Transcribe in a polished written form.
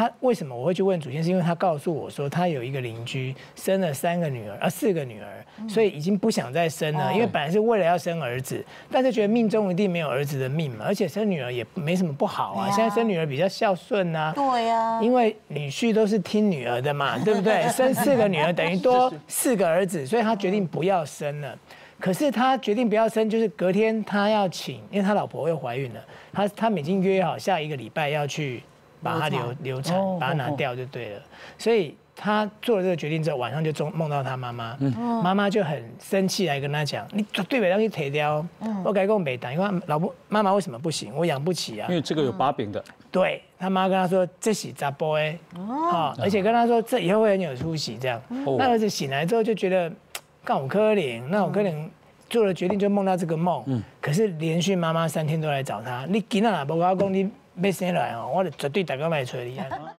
他为什么我会去问祖先？是因为他告诉我说，他有一个邻居生了4个女儿，所以已经不想再生了，因为本来是为了要生儿子，但是觉得命中一定没有儿子的命嘛，而且生女儿也没什么不好啊。现在生女儿比较孝顺啊， 对呀， 因为女婿都是听女儿的嘛，对不对？生4个女儿等于多4个儿子，所以他决定不要生了。可是他决定不要生，就是隔天他要请，因为他老婆又怀孕了，他们已经约好下1个礼拜要去把它流产，把它拿掉就对了。所以他做了这个决定之后，晚上就梦到他妈妈，妈妈就很生气来跟他讲：“你绝对不要去提掉，我跟你讲没单，因为妈妈为什么不行？我养不起啊。” 因为这个有把柄的。 对他妈跟他说：“这是查甫的，而且跟他说这以后会很有出息。”这样，那儿子醒来之后就觉得。干我可怜，那我可能做了决定就梦到这个梦，可是连续妈妈3天都来找他，你今仔若无我讲你要生来哦，我就绝对大家来找你。